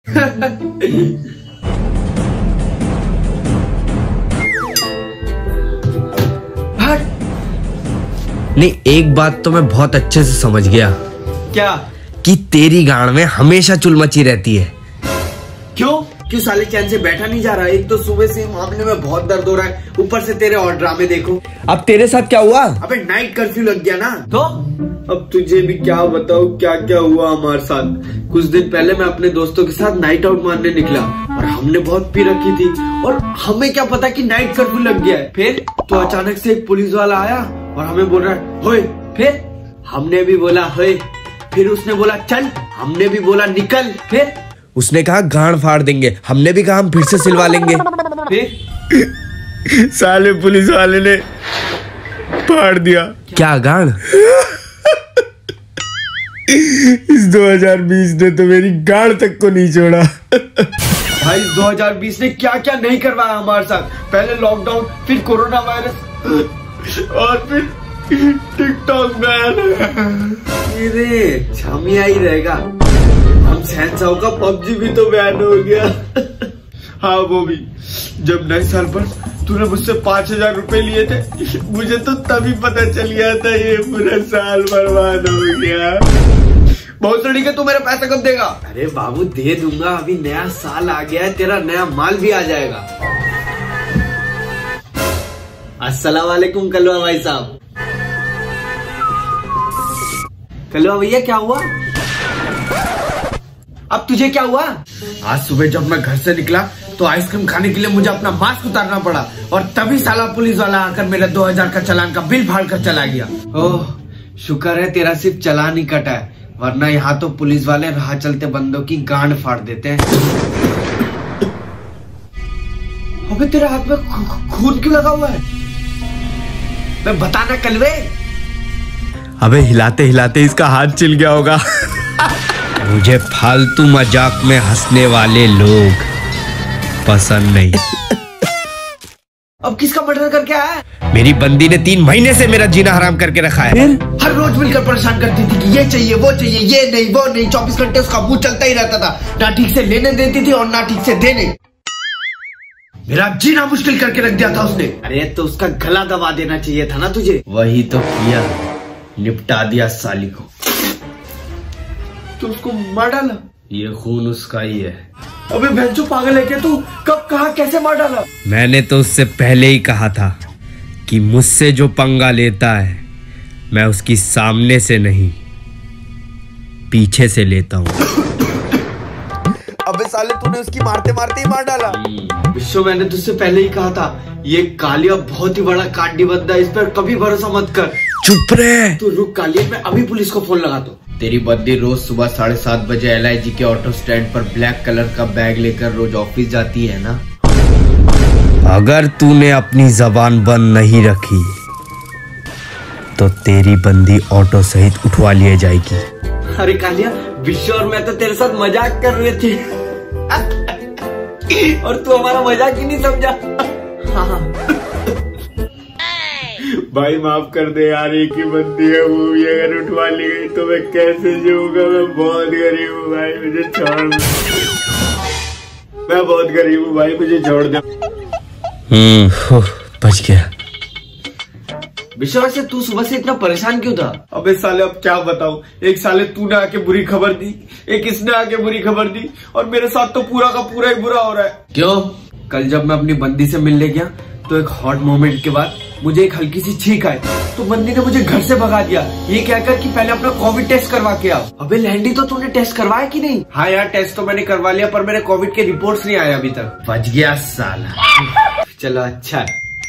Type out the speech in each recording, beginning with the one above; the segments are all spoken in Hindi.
नहीं, एक बात तो मैं बहुत अच्छे से समझ गया। क्या? कि तेरी गांड में हमेशा चुल मची रहती है। क्यों साले चैन से बैठा नहीं जा रहा? एक तो सुबह से मामले में बहुत दर्द हो रहा है, ऊपर से तेरे और ड्रामे देखो। अब तेरे साथ क्या हुआ? अबे नाइट कर्फ्यू लग गया ना, तो अब तुझे भी क्या बताऊं क्या क्या हुआ हमारे साथ। कुछ दिन पहले मैं अपने दोस्तों के साथ नाइट आउट मारने निकला और हमने बहुत पी रखी थी और हमें क्या पता कि नाइट कर्फ्यू लग गया है। फिर तो अचानक से एक पुलिस वाला आया और हमें बोल रहा है होए। फिर हमने भी बोला होए, फिर उसने बोला चल, हमने भी बोला निकल। फिर उसने कहा गांड फाड़ देंगे, हमने भी कहा हम फिर से सिलवा लेंगे। फिर साले पुलिस वाले ने फाड़ दिया। क्या गांड? इस 2020 ने तो मेरी गांड तक को नहीं छोड़ा। भाई 2020 ने क्या क्या नहीं करवाया हमारे साथ। पहले लॉकडाउन, फिर कोरोना वायरस और फिर टिकटॉक बैन। ये छामिया ही रहेगा। हम सहनसाओ का पबजी भी तो बैन हो गया। हाँ वो भी, जब नए साल पर तूने मुझसे 5000 रुपए लिए थे, मुझे तो तभी पता चल गया था ये पूरा साल बर्बाद हो गया। बहुत लड़ी के तू मेरा पैसा कब देगा? अरे बाबू दे दूंगा, अभी नया साल आ गया है, तेरा नया माल भी आ जाएगा। अस्सलाम वालेकुम कलवा भाई साहब। कलवा भैया क्या हुआ? अब तुझे क्या हुआ? आज सुबह जब मैं घर से निकला तो आइसक्रीम खाने के लिए मुझे अपना मास्क उतारना पड़ा और तभी साला पुलिस वाला आकर मेरा 2000 का चालान का बिल फाड़ कर चला गया। ओह शुक्र है तेरा सिर्फ चालान ही कटा है, वरना यहाँ तो पुलिस वाले राह चलते बंदों की गांड फाड़ देते हैं। अबे तेरे हाथ में खून क्यों लगा हुआ है? मैं बताना कलवे। अबे हिलाते हिलाते इसका हाथ छिल गया होगा। मुझे फालतू मजाक में हंसने वाले लोग पसंद नहीं। अब किसका मर्डर करके आया है? मेरी बंदी ने 3 महीने से मेरा जीना हराम करके रखा है। हर रोज मिलकर परेशान करती थी कि ये चाहिए वो चाहिए, ये नहीं वो नहीं। 24 घंटे उसका मुंह चलता ही रहता था, ना ठीक से लेने देती थी और ना ठीक से देने। मेरा जीना मुश्किल करके रख दिया था उसने। अरे तो उसका गला दबा देना चाहिए था ना तुझे। वही तो किया, निपटा दिया साली को। तो उसको मार डाला। ये खून उसका ही है। अबे भैंचो पागल है क्या तू? कब कहा कैसे मार डाला? मैंने तो उससे पहले ही कहा था कि मुझसे जो पंगा लेता है मैं उसकी सामने से नहीं पीछे से लेता हूँ। अबे साले तूने उसकी मारते मारते ही मार डाला। विश्व मैंने तुझसे पहले ही कहा था ये कालिया बहुत ही बड़ा कांडी बंदा, इस पर कभी भरोसा मत कर। चुप रहे। तू रुक कालिया, मैं अभी पुलिस को फोन लगा दूं। तेरी बद्दी रोज सुबह 7:30 बजे LIG के ऑटो स्टैंड पर ब्लैक कलर का बैग लेकर रोज ऑफिस जाती है ना? अगर तूने अपनी जबान बंद नहीं रखी तो तेरी बंदी ऑटो सहित उठवा लिए जाएगी। अरे कालिया, विश्व और मैं तो तेरे साथ मजाक कर रहे थे और तू हमारा मजाक ही नहीं समझा। हाँ। भाई माफ कर दे यार, एक ही बंदी है, वो भी अगर उठवा ली गई तो मैं कैसे जीऊंगा? मैं बहुत गरीब हूँ भाई, मुझे छोड़ दे। मैं बहुत गरीब हूँ भाई, मुझे छोड़ दे। बच गया। विश्वास से तू सुबह से इतना परेशान क्यों था? अबे साले अब क्या बताऊं, एक साले तूने आके बुरी खबर दी, एक इसने आके बुरी खबर दी और मेरे साथ तो पूरा का पूरा ही बुरा हो रहा है। क्यों? कल जब मैं अपनी बंदी से मिलने गया तो एक हॉट मोमेंट के बाद मुझे एक हल्की सी छींक आई तो बंदी ने मुझे घर से भगा दिया, ये कहकर कि पहले अपना कोविड टेस्ट करवा के आओ। अबे लैंडी, तो तूने टेस्ट करवाया कि नहीं? हाँ यार टेस्ट तो मैंने करवा लिया, पर मेरे कोविड के रिपोर्ट्स नहीं आए अभी तक। बच गया साला। चलो अच्छा।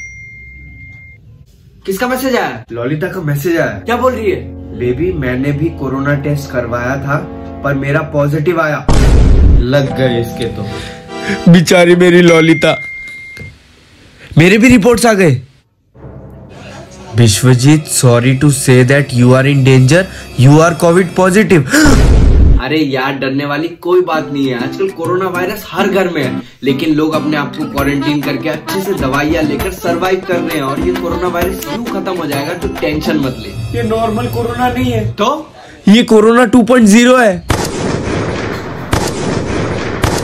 किसका मैसेज आया? ललिता का मैसेज आया। क्या बोल रही है? बेबी मैंने भी कोरोना टेस्ट करवाया था पर मेरा पॉजिटिव आया। लग गए इसके तो। बेचारी मेरी ललिता। मेरे भी रिपोर्ट्स आ गए। Vishwajit, sorry to say that you are in danger, you are covid positive. अरे यार डरने वाली कोई बात नहीं है, आजकल कोरोना वायरस हर घर में है, लेकिन लोग अपने आप को क्वारंटीन करके अच्छे से दवाइयाँ लेकर सरवाइव कर रहे हैं और ये कोरोना वायरस यूं खत्म हो जाएगा तो टेंशन मत ले। ये नॉर्मल कोरोना नहीं है तो ये कोरोना 2.0 है।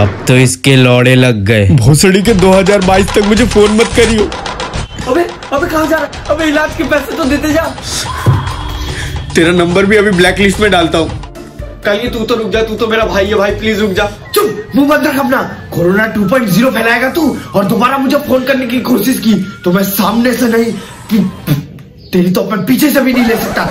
अब तो इसके लौड़े लग गए। भोसड़ी के 2022 तक मुझे फोन मत करियो। अबे कहाँ जा रहा? अबे इलाज के पैसे तो देते जा। तेरा नंबर भी अभी ब्लैक लिस्ट में डालता हूँ। कल तू तो रुक जा, तू तो मेरा भाई है भाई, प्लीज रुक जा। चुप, मुंह बंद रख अपना। कोरोना 2.0 फैलाएगा तू और दोबारा मुझे फोन करने की कोशिश की तो मैं सामने से नहीं, तेरी तो अपने पीछे से भी नहीं ले सकता।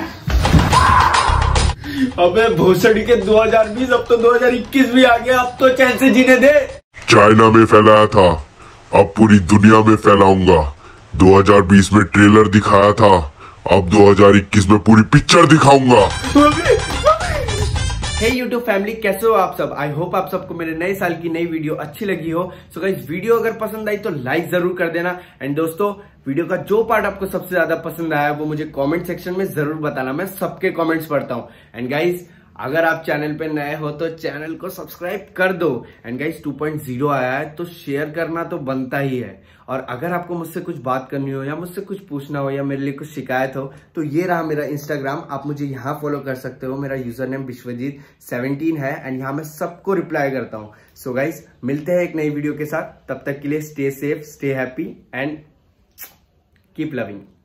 अबे भोसड़ी के 2020, अब तो 2021 भी आ गया, अब तो चैन से जीने दे। चाइना में फैलाया था, अब पूरी दुनिया में फैलाऊंगा। 2020 में ट्रेलर दिखाया था, अब 2021 में पूरी पिक्चर दिखाऊंगा। हे YouTube फैमिली, कैसे हो आप सब? आई होप आप सबको मेरे नए साल की नई वीडियो अच्छी लगी हो। सो गाइस, वीडियो अगर पसंद आई तो लाइक जरूर कर देना। एंड दोस्तों, वीडियो का जो पार्ट आपको सबसे ज्यादा पसंद आया वो मुझे कमेंट सेक्शन में जरूर बताना, मैं सबके कमेंट्स पढ़ता हूँ। एंड गाइस, अगर आप चैनल पे नए हो तो चैनल को सब्सक्राइब कर दो। एंड गाइस, 2.0 आया है तो शेयर करना तो बनता ही है। और अगर आपको मुझसे कुछ बात करनी हो या मुझसे कुछ पूछना हो या मेरे लिए कुछ शिकायत हो तो ये रहा मेरा इंस्टाग्राम, आप मुझे यहाँ फॉलो कर सकते हो। मेरा यूजर नेम विश्वजीत 17 है एंड यहाँ मैं सबको रिप्लाई करता हूँ। सो गाइस, मिलते हैं एक नई वीडियो के साथ, तब तक के लिए stay safe, stay happy and keep loving.